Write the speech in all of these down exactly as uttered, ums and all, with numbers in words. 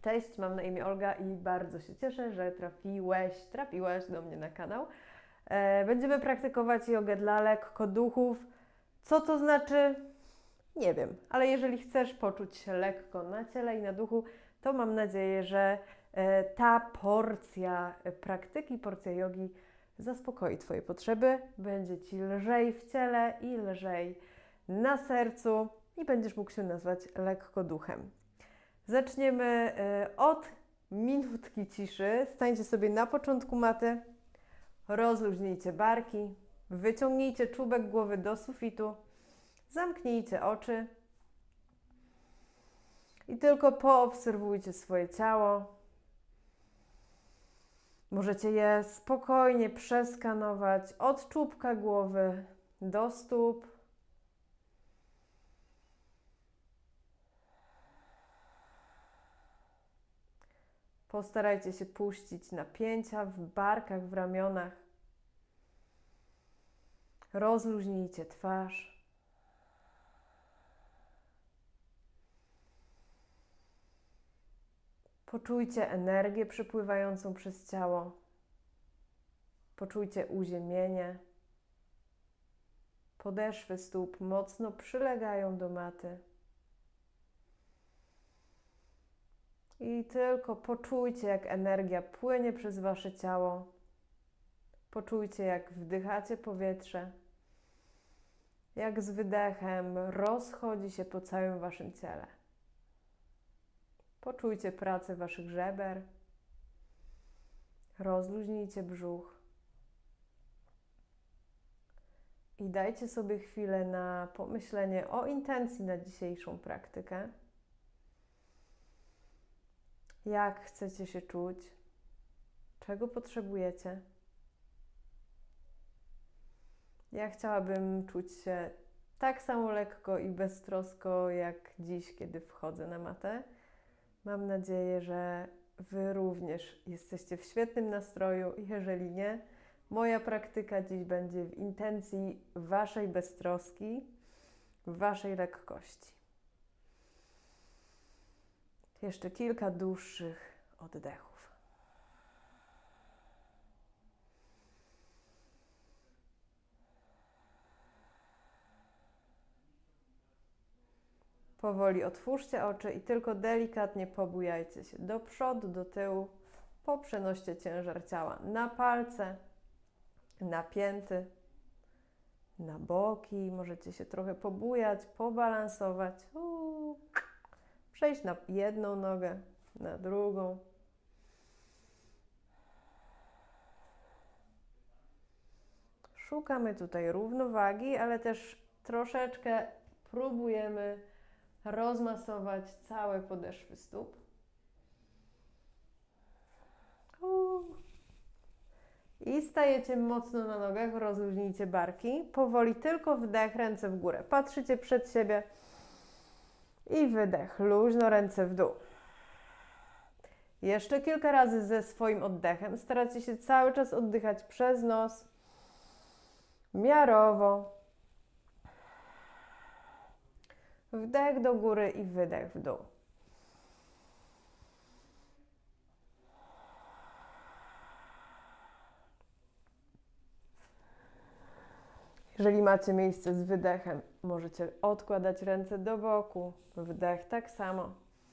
Cześć, mam na imię Olga i bardzo się cieszę, że trafiłeś, trafiłaś do mnie na kanał. E, będziemy praktykować jogę dla lekkoduchów. Co to znaczy? Nie wiem, ale jeżeli chcesz poczuć się lekko na ciele i na duchu, to mam nadzieję, że e, ta porcja praktyki, porcja jogi zaspokoi Twoje potrzeby, będzie Ci lżej w ciele i lżej na sercu i będziesz mógł się nazwać lekkoduchem. Zaczniemy od minutki ciszy. Stańcie sobie na początku maty, rozluźnijcie barki, wyciągnijcie czubek głowy do sufitu, zamknijcie oczy i tylko poobserwujcie swoje ciało. Możecie je spokojnie przeskanować od czubka głowy do stóp. Postarajcie się puścić napięcia w barkach, w ramionach. Rozluźnijcie twarz. Poczujcie energię przepływającą przez ciało. Poczujcie uziemienie. Podeszwy stóp mocno przylegają do maty. I tylko poczujcie, jak energia płynie przez Wasze ciało. Poczujcie, jak wdychacie powietrze, jak z wydechem rozchodzi się po całym Waszym ciele. Poczujcie pracę Waszych żeber. Rozluźnijcie brzuch. I dajcie sobie chwilę na pomyślenie o intencji na dzisiejszą praktykę. Jak chcecie się czuć? Czego potrzebujecie? Ja chciałabym czuć się tak samo lekko i beztrosko jak dziś, kiedy wchodzę na matę. Mam nadzieję, że Wy również jesteście w świetnym nastroju. Jeżeli nie, moja praktyka dziś będzie w intencji Waszej beztroski, Waszej lekkości. Jeszcze kilka dłuższych oddechów. Powoli otwórzcie oczy i tylko delikatnie pobujajcie się do przodu, do tyłu. Poprzenoście ciężar ciała na palce, na pięty, na boki. Możecie się trochę pobujać, pobalansować. Uuu. Przejść na jedną nogę, na drugą. Szukamy tutaj równowagi, ale też troszeczkę próbujemy rozmasować całe podeszwy stóp. I stajecie mocno na nogach, rozluźnijcie barki. Powoli tylko wdech, ręce w górę. Patrzycie przed siebie i wydech, luźno ręce w dół. Jeszcze kilka razy ze swoim oddechem. Staracie się cały czas oddychać przez nos, miarowo. Wdech do góry i wydech w dół. Jeżeli macie miejsce z wydechem, możecie odkładać ręce do boku. Wdech tak samo.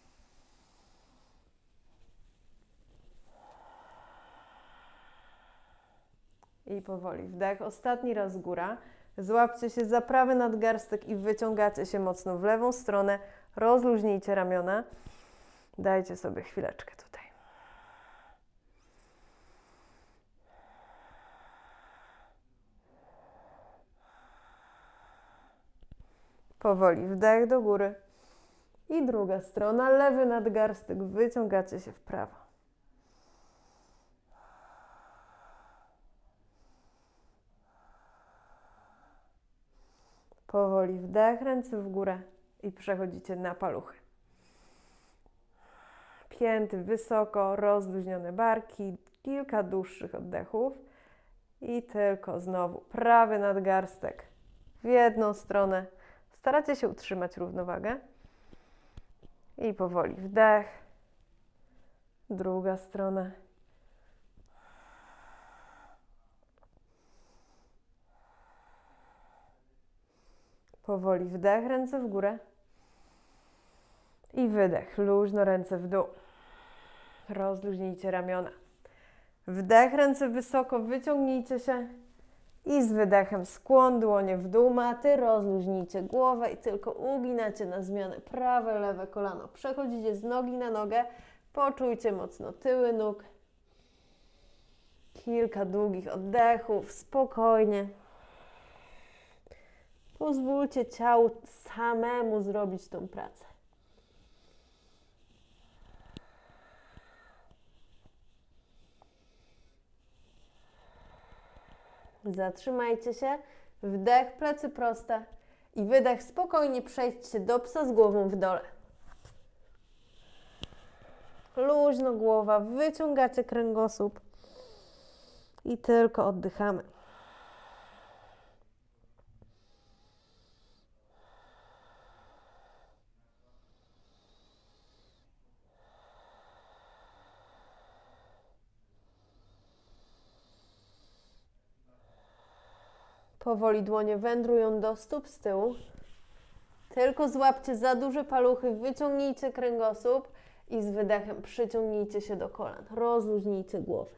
I powoli wdech. Ostatni raz góra. Złapcie się za prawy nadgarstek i wyciągacie się mocno w lewą stronę. Rozluźnijcie ramiona. Dajcie sobie chwileczkę tutaj. Powoli wdech do góry. I druga strona. Lewy nadgarstek. Wyciągacie się w prawo. Powoli wdech, ręce w górę i przechodzicie na paluchy. Pięty wysoko, rozluźnione barki, kilka dłuższych oddechów i tylko znowu prawy nadgarstek w jedną stronę. Staracie się utrzymać równowagę i powoli wdech Druga strona. Powoli wdech, ręce w górę. I wydech, luźno ręce w dół. Rozluźnijcie ramiona. Wdech, ręce wysoko, wyciągnijcie się. I z wydechem skłon, dłonie w dół maty, rozluźnijcie głowę i tylko uginacie na zmianę prawe, lewe kolano. Przechodzicie z nogi na nogę, poczujcie mocno tyły nóg. Kilka długich oddechów, spokojnie. Pozwólcie ciału samemu zrobić tą pracę. Zatrzymajcie się, wdech, plecy proste i wydech, spokojnie przejść się do psa z głową w dole. Luźno głowa, wyciągacie kręgosłup i tylko oddychamy. Powoli dłonie wędrują do stóp z tyłu. Tylko złapcie za duże paluchy, wyciągnijcie kręgosłup i z wydechem przyciągnijcie się do kolan. Rozluźnijcie głowę.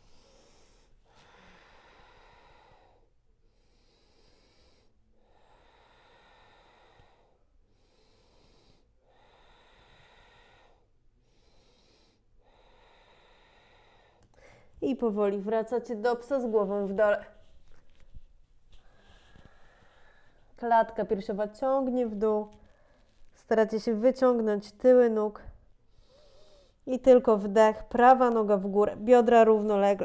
I powoli wracacie do psa z głową w dole. Klatka piersiowa ciągnie w dół. Staracie się wyciągnąć tyły nóg. I tylko wdech, prawa noga w górę, biodra równolegle.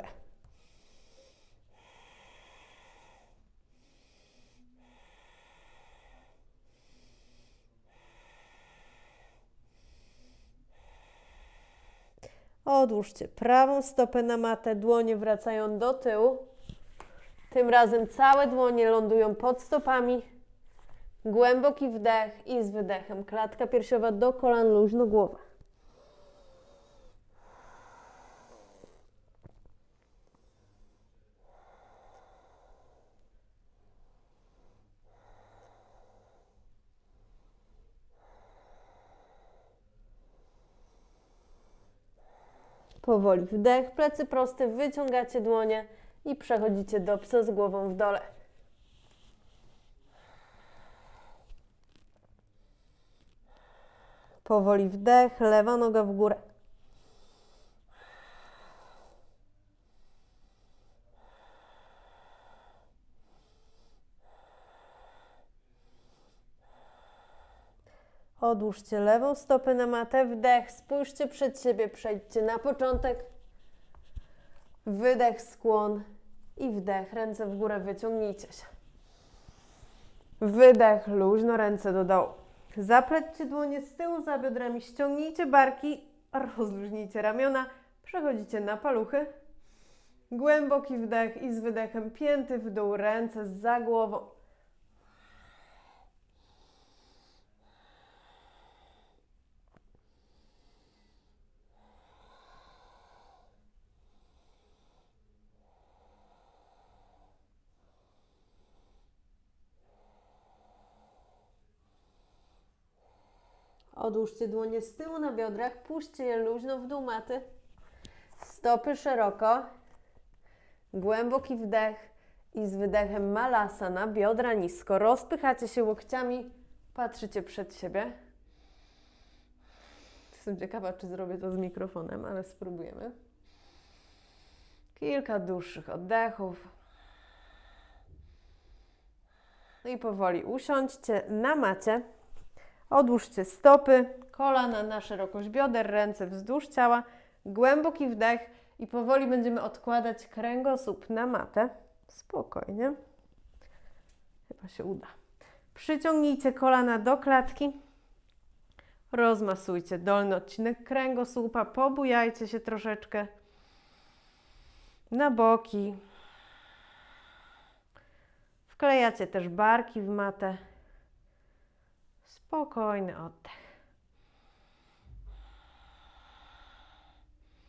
Odłóżcie prawą stopę na matę, dłonie wracają do tyłu. Tym razem całe dłonie lądują pod stopami. Głęboki wdech i z wydechem klatka piersiowa do kolan, luźno głowa. Powoli wdech, plecy proste, wyciągacie dłonie i przechodzicie do psa z głową w dole. Powoli wdech, lewa noga w górę. Odłóżcie lewą stopę na matę, wdech, spójrzcie przed siebie, przejdźcie na początek. Wydech, skłon i wdech, ręce w górę, wyciągnijcie się. Wydech, luźno ręce do dołu. Zaplećcie dłonie z tyłu za biodrami, ściągnijcie barki, rozluźnijcie ramiona, przechodzicie na paluchy. Głęboki wdech i z wydechem pięty w dół, ręce za głową. Odłóżcie dłonie z tyłu na biodrach, puśćcie je luźno w dół maty. Stopy szeroko. Głęboki wdech i z wydechem malasana, biodra nisko. Rozpychacie się łokciami, patrzycie przed siebie. Jestem ciekawa, czy zrobię to z mikrofonem, ale spróbujemy. Kilka dłuższych oddechów. No i powoli usiądźcie na macie. Odłóżcie stopy, kolana na szerokość bioder, ręce wzdłuż ciała. Głęboki wdech i powoli będziemy odkładać kręgosłup na matę. Spokojnie. Chyba się uda. Przyciągnijcie kolana do klatki. Rozmasujcie dolny odcinek kręgosłupa. Pobujajcie się troszeczkę na boki. Wklejacie też barki w matę. Spokojny oddech.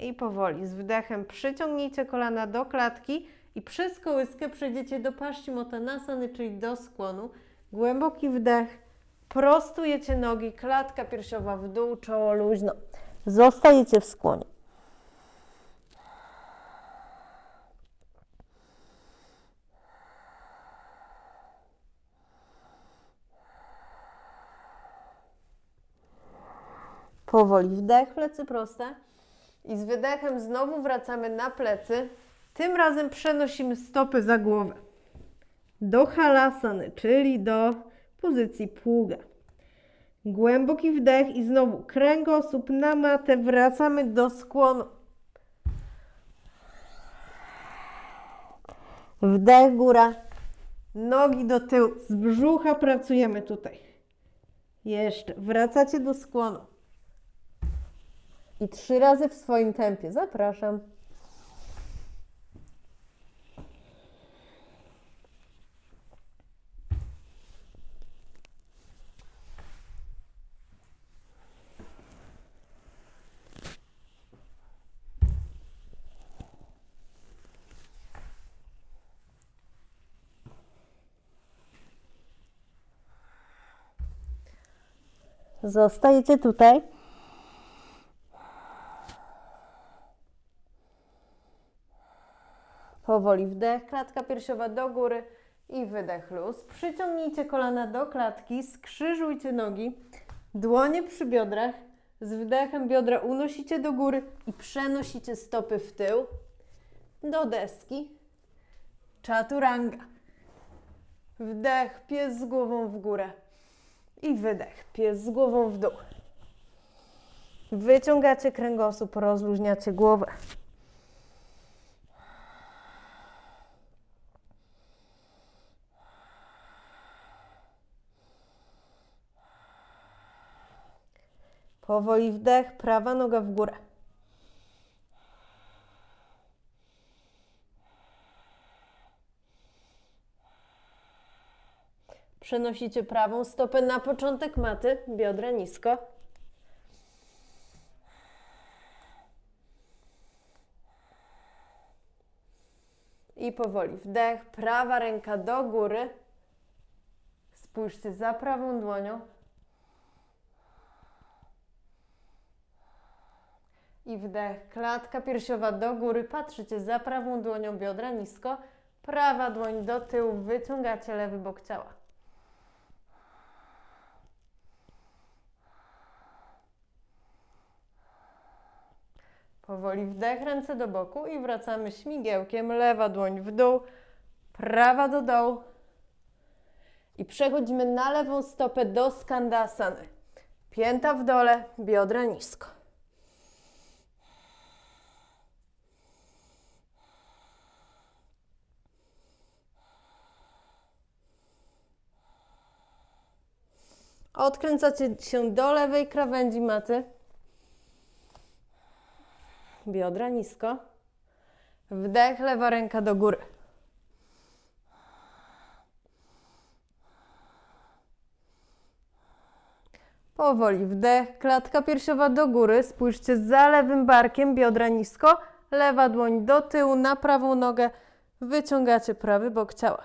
I powoli z wdechem przyciągnijcie kolana do klatki i przez kołyskę przejdziecie do Paschimottanasany, czyli do skłonu. Głęboki wdech, prostujecie nogi, klatka piersiowa w dół, czoło luźno. Zostajecie w skłonie. Powoli wdech, plecy proste. I z wydechem znowu wracamy na plecy. Tym razem przenosimy stopy za głowę. Do halasany, czyli do pozycji pługa. Głęboki wdech i znowu kręgosłup na matę. Wracamy do skłonu. Wdech, góra. Nogi do tyłu. Z brzucha pracujemy tutaj. Jeszcze. Wracacie do skłonu. I trzy razy w swoim tempie. Zapraszam. Zostajecie tutaj. Powoli wdech, klatka piersiowa do góry i wydech luz. Przyciągnijcie kolana do klatki, skrzyżujcie nogi, dłonie przy biodrach. Z wdechem biodra unosicie do góry i przenosicie stopy w tył do deski. Chaturanga. Wdech, pies z głową w górę i wydech, pies z głową w dół. Wyciągacie kręgosłup, rozluźniacie głowę. Powoli wdech, prawa noga w górę. Przenosicie prawą stopę na początek maty, biodra nisko. I powoli wdech, prawa ręka do góry. Spójrzcie za prawą dłonią. I wdech, klatka piersiowa do góry, patrzycie za prawą dłonią, biodra nisko, prawa dłoń do tyłu, wyciągacie lewy bok ciała. Powoli wdech, ręce do boku i wracamy śmigiełkiem, lewa dłoń w dół, prawa do dołu. I przechodzimy na lewą stopę do skandasany. Pięta w dole, biodra nisko. Odkręcacie się do lewej krawędzi maty. Biodra nisko. Wdech, lewa ręka do góry. Powoli wdech, klatka piersiowa do góry. Spójrzcie za lewym barkiem, biodra nisko. Lewa dłoń do tyłu, na prawą nogę. Wyciągacie prawy bok ciała.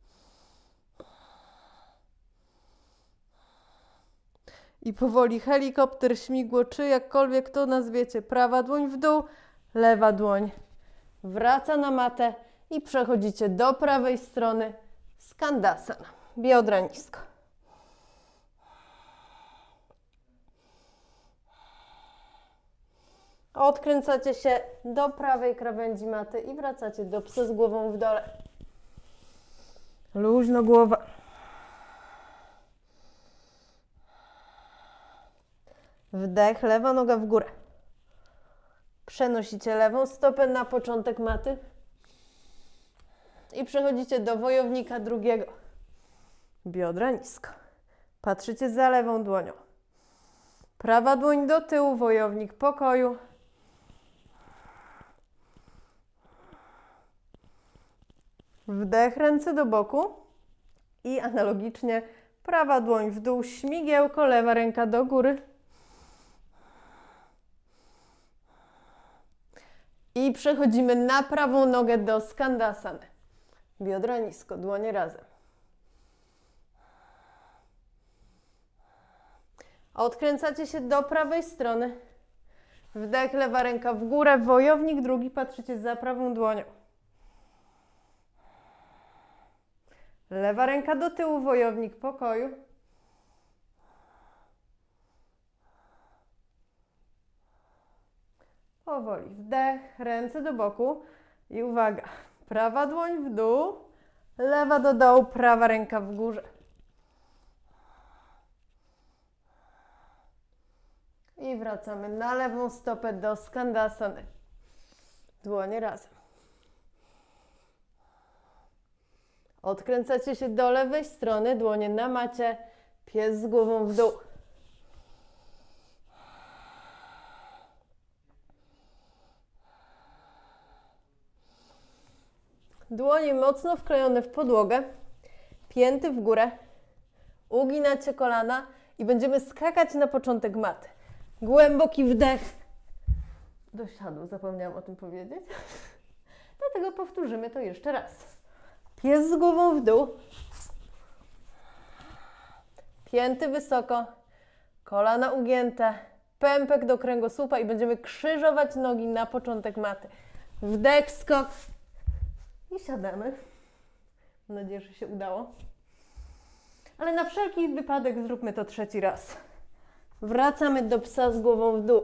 I powoli helikopter, śmigło, czy jakkolwiek to nazwiecie. Prawa dłoń w dół, lewa dłoń wraca na matę i przechodzicie do prawej strony. Skandasana. Biodra nisko. Odkręcacie się do prawej krawędzi maty i wracacie do psa z głową w dole. Luźno głowa. Wdech, lewa noga w górę. Przenosicie lewą stopę na początek maty i przechodzicie do wojownika drugiego. Biodra nisko. Patrzycie za lewą dłonią. Prawa dłoń do tyłu, wojownik pokoju. Wdech, ręce do boku i analogicznie prawa dłoń w dół, śmigiełko, lewa ręka do góry. I przechodzimy na prawą nogę do skandasany. Biodra nisko, dłonie razem. Odkręcacie się do prawej strony. Wdech, lewa ręka w górę, wojownik drugi, patrzycie za prawą dłonią. Lewa ręka do tyłu, wojownik pokoju. Powoli wdech, ręce do boku i uwaga, prawa dłoń w dół, lewa do dołu, prawa ręka w górze. I wracamy na lewą stopę do skandasany. Dłonie razem. Odkręcacie się do lewej strony, dłonie na macie, pies z głową w dół. Dłonie mocno wklejone w podłogę, pięty w górę, uginacie kolana i będziemy skakać na początek maty. Głęboki wdech. Do siadu, zapomniałam o tym powiedzieć. Dlatego powtórzymy to jeszcze raz. Pies z głową w dół. Pięty wysoko. Kolana ugięte. Pępek do kręgosłupa i będziemy krzyżować nogi na początek maty. Wdech, skok. I siadamy. Mam nadzieję, że się udało. Ale na wszelki wypadek zróbmy to trzeci raz. Wracamy do psa z głową w dół.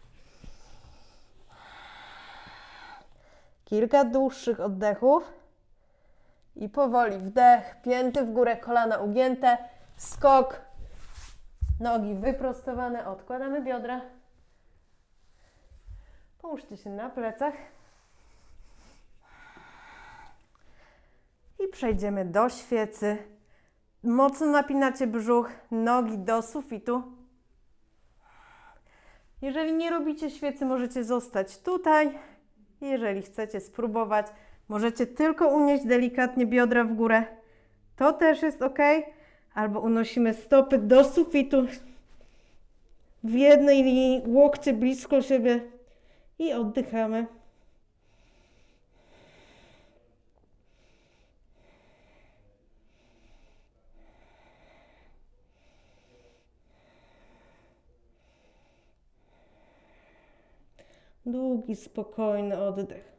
Kilka dłuższych oddechów. I powoli wdech, pięty w górę, kolana ugięte, skok, nogi wyprostowane, odkładamy biodra. Połóżcie się na plecach. I przejdziemy do świecy. Mocno napinacie brzuch, nogi do sufitu. Jeżeli nie robicie świecy, możecie zostać tutaj. Jeżeli chcecie spróbować, możecie tylko unieść delikatnie biodra w górę. To też jest ok. Albo unosimy stopy do sufitu. W jednej linii, łokcie blisko siebie i oddychamy. Długi, spokojny oddech.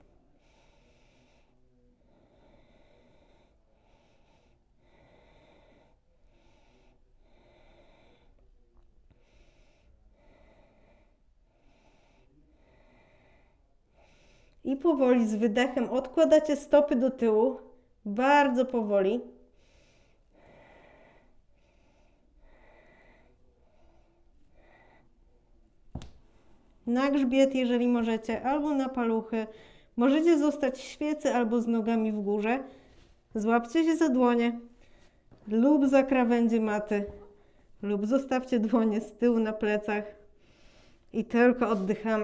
I powoli z wydechem odkładacie stopy do tyłu. Bardzo powoli. Na grzbiet, jeżeli możecie, albo na paluchy. Możecie zostać w świecy albo z nogami w górze. Złapcie się za dłonie lub za krawędzie maty, lub zostawcie dłonie z tyłu na plecach i tylko oddychamy.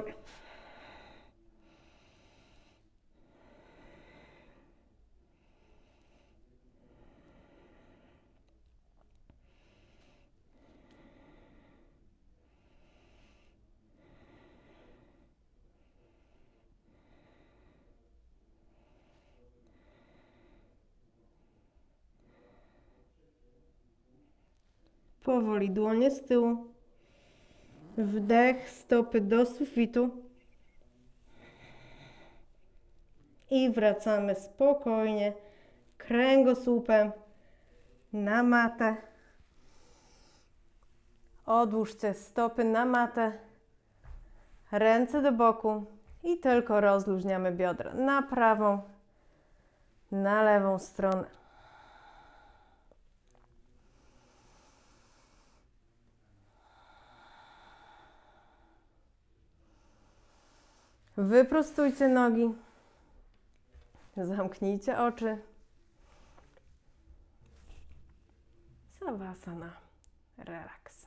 Powoli dłonie z tyłu. Wdech, stopy do sufitu. I wracamy spokojnie, kręgosłupem na matę. Odłóżcie stopy na matę, ręce do boku i tylko rozluźniamy biodra na prawą, na lewą stronę. Wyprostujcie nogi, zamknijcie oczy. Savasana, relaks.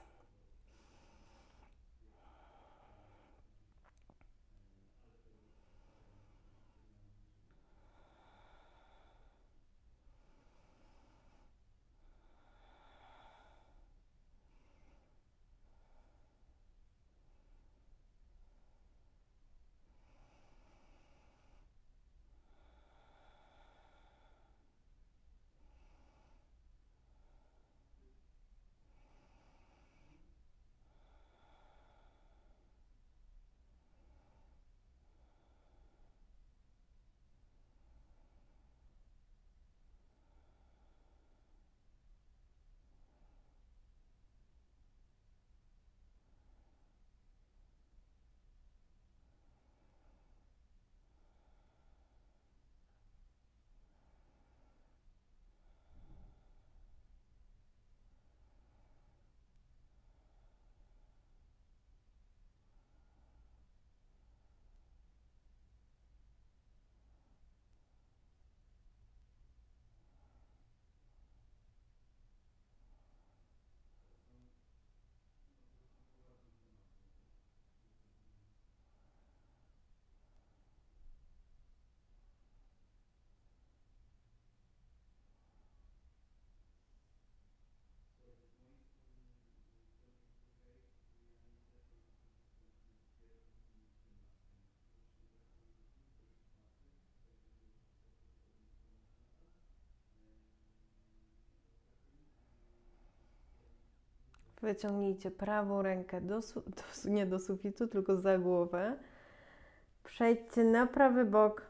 Wyciągnijcie prawą rękę do, su- do, nie do sufitu, tylko za głowę. Przejdźcie na prawy bok.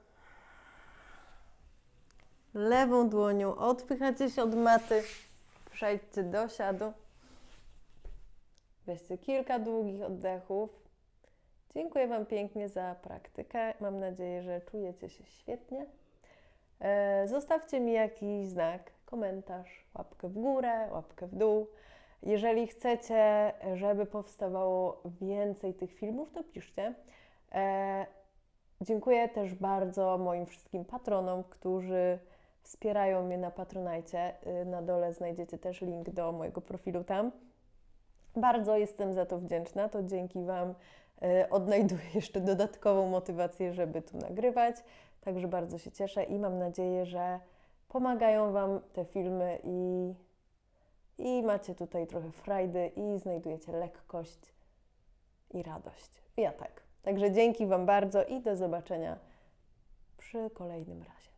Lewą dłonią odpychacie się od maty. Przejdźcie do siadu. Weźcie kilka długich oddechów. Dziękuję Wam pięknie za praktykę. Mam nadzieję, że czujecie się świetnie. E, zostawcie mi jakiś znak, komentarz, łapkę w górę, łapkę w dół. Jeżeli chcecie, żeby powstawało więcej tych filmów, to piszcie. E, dziękuję też bardzo moim wszystkim patronom, którzy wspierają mnie na Patronite. Na dole znajdziecie też link do mojego profilu tam. Bardzo jestem za to wdzięczna, to dzięki Wam y, odnajduję jeszcze dodatkową motywację, żeby tu nagrywać. Także bardzo się cieszę i mam nadzieję, że pomagają Wam te filmy i, i macie tutaj trochę frajdy i znajdujecie lekkość i radość. Ja tak. Także dzięki Wam bardzo i do zobaczenia przy kolejnym razie.